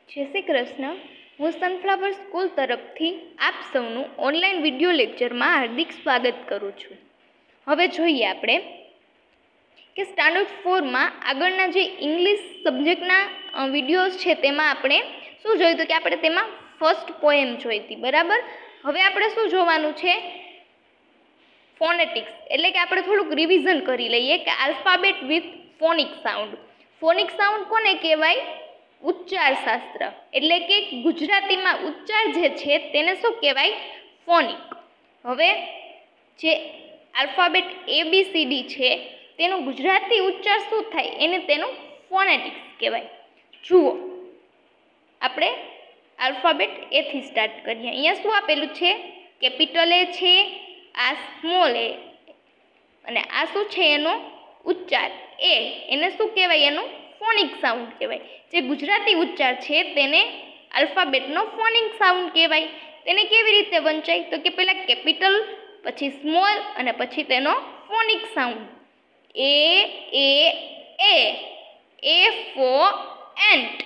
जय श्री कृष्ण। हूँ sunflower school तरफथी आप सौनु ऑनलाइन विडियो लेक्चर में हार्दिक स्वागत करूँ छूँ। हवे जोईए आपणे कि स्टान्डर्ड 4 में आगळना जे इंग्लिश सब्जेक्टना विडियोज छे तेमां आपणे शुं जोयुं तो कि आपणे तेमां फर्स्ट पोएम जोई हती। बराबर। हवे आपणे शुं जोवानुं छे फोनेटिक्स, एटले कि आपणे थोड़ुंक रिविजन करी लईए कि alphabet with phonic sound. Phonic sound कोने कहेवाय? उच्चार शास्त्र। एटले कि गुजराती में उच्चार जे छे तेने शुं कहेवाय? फोनिक। हवे जे आल्फाबेट ABCD छे तेनो गुजराती उच्चार शुं थाय एने तेनो फोनेटिक्स कहेवाय। जुओ आपणे आल्फाबेट ए थी स्टार्ट करीए। अहींया शुं आपेलुं छे? केपिटल ए छे, आ स्मॉल ए अने आ शुं छे एनो उच्चार ए, एने शुं कहेवाय? एनो फोनिक साउंड कहेवाय। जे गुजराती उच्चार छे तेने अल्फाबेट नो फोनिक साउंड कहेवाय। तेने केवी रीते वंचाय? तो कि पहेला केपिटल पछी स्मॉल अने पछी तेनो phonic sound A for ant,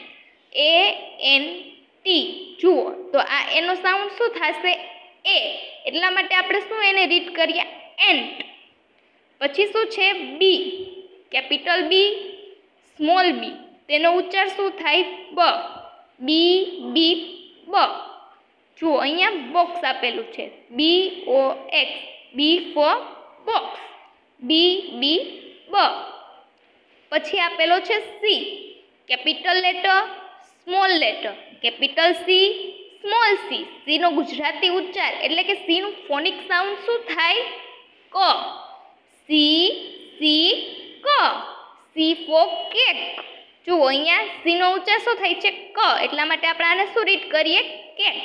ANT। जुओ तो आ एनो साउंड शुं थशे? ए। એટલા માટે આપણે શું એને રીડ કરીએ? એન્ટ। પછી શું છે? બી, કેપિટલ બી, સ્મોલ બી, તેનો ઉચ્ચાર શું થાય? બ। બી બી બ। જુઓ અહીંયા બોક્સ આપેલું છે BOX, B for box, B B બ। પછી આપેલો છે C, capital letter, small letter, capital C, small C. C नो गुजराती उच्चार एटले के सी नु फोनिक साउंड शुं थाय? क। सी सी क, सी फॉर केक। जो अहींया सी नो उच्चार शुं थाय छे? क। એટલા માટે આપણે આને શું રીડ કરીએ? કેક।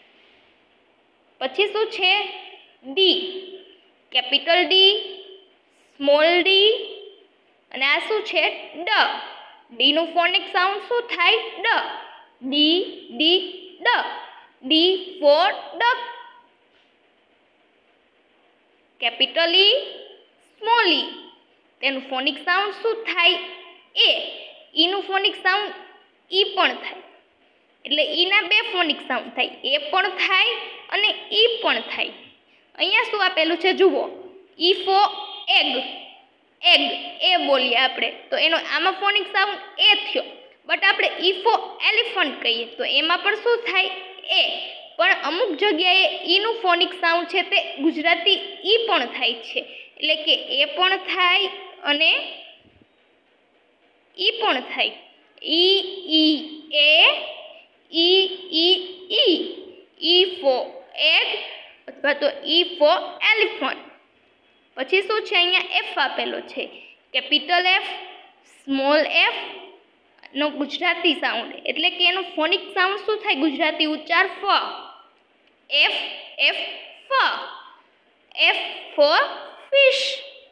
પછી શું છે? D, capital D, small D અને આ શું છે? ડ। ડી નું ફોનિક સાઉન્ડ શું થાય? ડ। ડી ડી ड, D for duck, capital E, small E, तेनु फोनिक साउंड शुं थाय? ए। ई नु फोनिक साउंड ई पण थाय, एटले ई ना बे फोनिक साउंड थाय, ए पण थाय अने ई पण थाय। अहींया शुं आपेलुं छे? जुओ ई फॉर एग, एग ए बोलीए आपणे तो एनो आमां फोनिक साउंड ए थयो। बट आपणे ई फॉर एलिफન્ટ कहीए तो एमां पण शुं थाय? ए। पण अमुक जग्याए ई नु फोनिक साउंड छे ते गुजराती ई पण थाय छे, एटले के ए पण थाय अने ई पण थाय। ई ई ए, ई फॉर एग अथवा तो ई फॉर एलिफન્ટ। પછી શું છે? અહીંયા એફ આપેલો છે, કેપિટલ એફ, સ્મોલ એફ નો गुजराती साउंड एटले के एनो फोनिक साउंड शुं थाय? गुजराती उच्चार फ। एफ एफ फ, एफ फॉर फिश।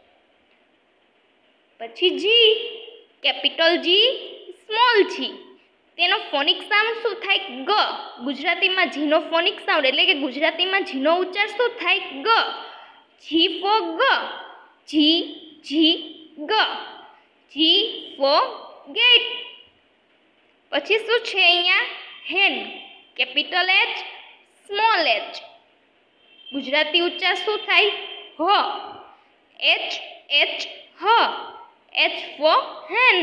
पछी जी, कैपिटल जी, स्मॉल जी, तेनो फोनिक साउंड शुं थाय? ग। गुजराती में जी नो फोनिक साउंड एटले के गुजराती में जी नो उच्चार शुं थाय? ग। जी फॉर ग, जी जी ग, जी फॉर गेट। પછી શું છે અહીંયા? Hen, capital H, small H, Gujarati ઉચ્ચાર શું થાય? હ। H H હ, H ફોર હેન।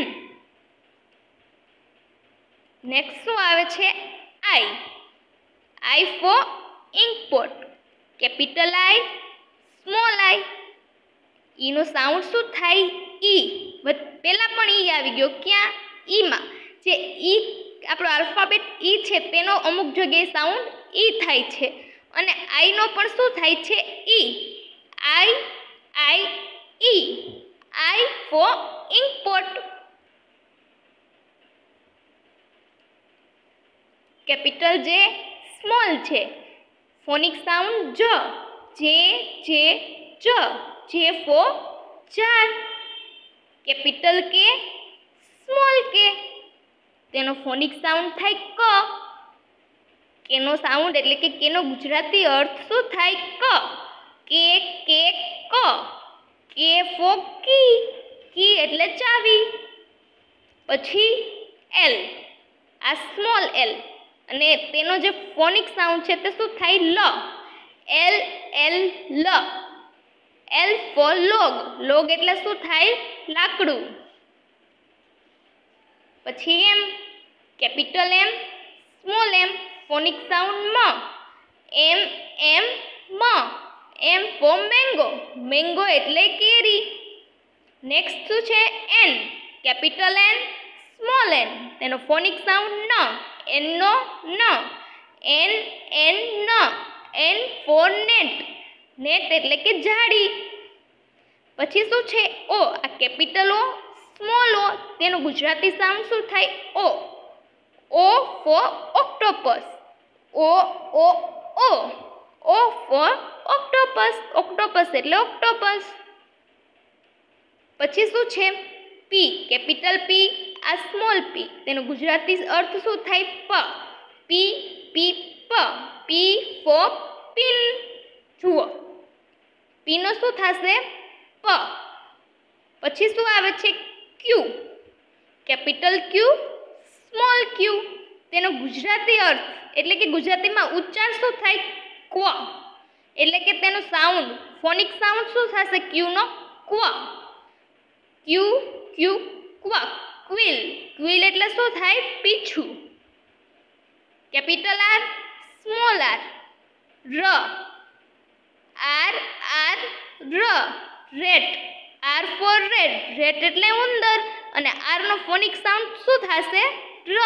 નેક્સ્ટ શું આવે છે? I, I for inkpot, capital I, small I। ઈ નો સાઉન્ડ શું થાય? ઈ। પહેલા પણ ઈ આવી ગયો, ક્યાં? ઈ માં। जे ई आपणो अल्फाबेट ई छे तेनो अमुक जग्याए साउंड ई थाय छे अने आई नो पण शुं थाय छे? ई। आई आई ई, I for inkpot. Capital J, small J, phonic sound ज, जे जे ज, J for jar. Capital K, small K, तेनो फोनिक साउंड थाय क। केनो साउंड एटले के केनो गुजराती अर्थ शुं थाय? क। के के क, के फॉर की, की एटले चावी। पछी एल, આ સ્મોલ એલ, અને તેનો જે ફોનિક સાઉન્ડ છે તે શું થાય? લ. એલ એલ લ. L for log. લોગ એટલે શું થાય? લાકડું. પછી M, capital M, small M, phonic sound મ. એમ એમ મ. એમ ફોર મેંગો. મેંગો એટલે કેરી. નેક્સ્ટ શું છે? N. Capital N, small N, તેનો ફોનિક સાઉન્ડ ન. એન નો ન. એન એન ન. N for net. નેટ એટલે કે જાળી. પછી શું છે? ઓ. આ કેપિટલ ઓ, સ્મોલ ઓ, તેનું ગુજરાતી સાઉન્ડ શું થાય? O. O for octopus. O O O. O for octopus. Octopus એટલે ઓક્ટોપસ. પછી શું છે? પી. કેપિટલ પી, આ સ્મોલ પી, તેનો ગુજરાતી અર્થ શું થાય? પ. પી પી પ. P for pin. જુઓ, પી નો શું થશે? પ. પછી શું આવે છે? ક્યુ. કેપિટલ ક્યુ, સ્મોલ ક્યુ, તેનો ગુજરાતી અર્થ એટલે કે ગુજરાતીમાં ઉચ્ચાર શું થાય? ક્વ. એટલે કે તેનો સાઉન્ડ, ફોનિક સાઉન્ડ શું થશે? ક્યુ નો ક્વ. ક્યુ ક્યુ ક્વ. ક્વિલ. ક્વિલ એટલે શું થાય? પીછું. Capital R, small R. ર. આર આર ર. Rat. R for rat. Rat એટલે ઉંદર, અને આર નો ફોનિક સાઉન્ડ શું થશે? ર.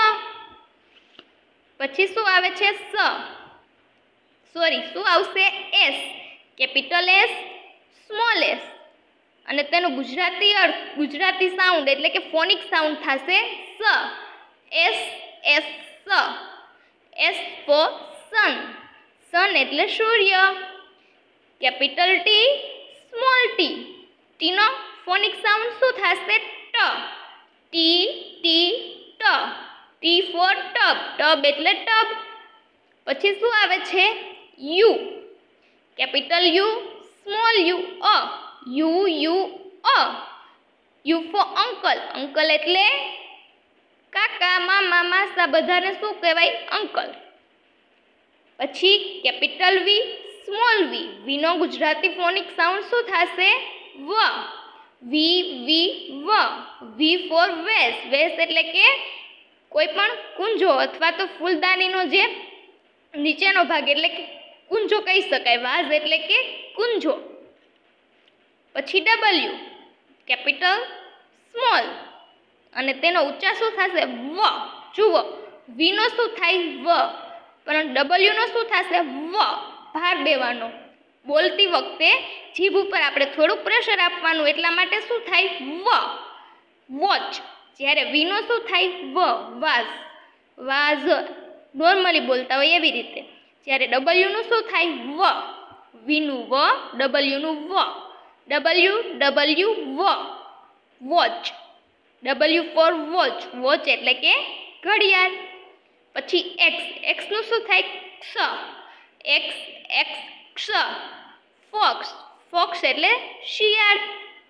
પછી શું આવે છે? સ. સોરી, શું આવશે? S. Capital S, small S, અને તેનો ગુજરાતી અર્થ, ગુજરાતી સાઉન્ડ એટલે કે ફોનિક સાઉન્ડ થશે સ. એસ એસ સ. S for sun. સન એટલે સૂર્ય. કેપિટલ ટી, સ્મોલ ટી, ટીનો ફોનિક સાઉન્ડ શું થશે? ટ. ટી ટી ટ. T for tub. ટબ એટલે ટબ. પછી શું આવે છે? U. Capital U, small U, અ. યુ યુ અ. U for uncle. અંકલ એટલે કાકા, મામા, માસા, બધાને શું કહેવાય? અંકલ. પછી capital V, small V. V નો ગુજરાતી ફોનિક સાઉન્ડ શું થશે? વ. વી વી વ. વી ફોર વેસ. વેસ એટલે કે કોઈ પણ કુંજો અથવા તો ફૂલદાનીનો જે નીચેનો ભાગ એટલે કે કુંજો કહી શકાય. વાઝ એટલે કે કુંજો. પછી ડબલ્યુ. કેપિટલ, સ્મોલ, અને તેનો ઉચ્ચાર શું થશે? વ. જુઓ, વી નો શું થાય? વ. પણ ડબલ્યુ નો શું થશે? વ. ભાર દેવાનો. બોલતી વખતે જીભ ઉપર આપણે થોડુંક પ્રેશર આપવાનું, એટલા માટે શું થાય? વ. વોચ. જ્યારે વી નો શું થાય? વ. વાઝ. વાઝ નોર્મલી બોલતા હોય એવી રીતે. જ્યારે ડબલ્યુ નું શું થાય? વ. વી નું વ, ડબલ્યુ નું વ. ડબલ્યુ ડબલ્યુ વ. Watch. W for watch. Watch એટલે કે ઘડિયાળ. પછી એક્સ. એક્સ નું શું થાય? ક્ષ. એક્સ એક્સ ક્ષ. ફોક્સ. ફોક્સ એટલે શિયાળ.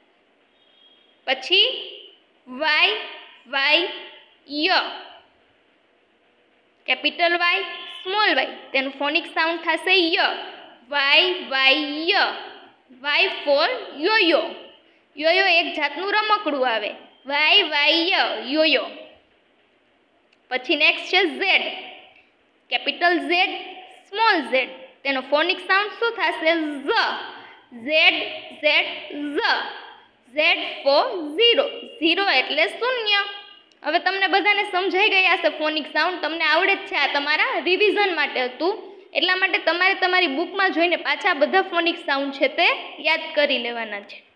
પછી વાય. વાય ય. કેપિટલ વાય, સ્મોલ વાય, તેનું ફોનિક સાઉન્ડ થશે ય. વાય વાય ય. Y for yoyo. યોયો એક જાતનું રમકડું આવે. વાય વાય ય. યોયો. પછી નેક્સ્ટ છે Z. Capital Z, small Z, તેનો ફોનિક સાઉન્ડ શું થશે? ઝ. ઝેડ ઝેડ ઝ. Z for zero. ઝીરો એટલે શૂન્ય. હવે તમને બધાને સમજાઈ ગયા હશે ફોનિક સાઉન્ડ. તમને આવડે જ છે. આ તમારા રિવિઝન માટે હતું, એટલા માટે તમારે તમારી બુકમાં જોઈને પાછા બધા ફોનિક સાઉન્ડ છે તે યાદ કરી લેવાના છે.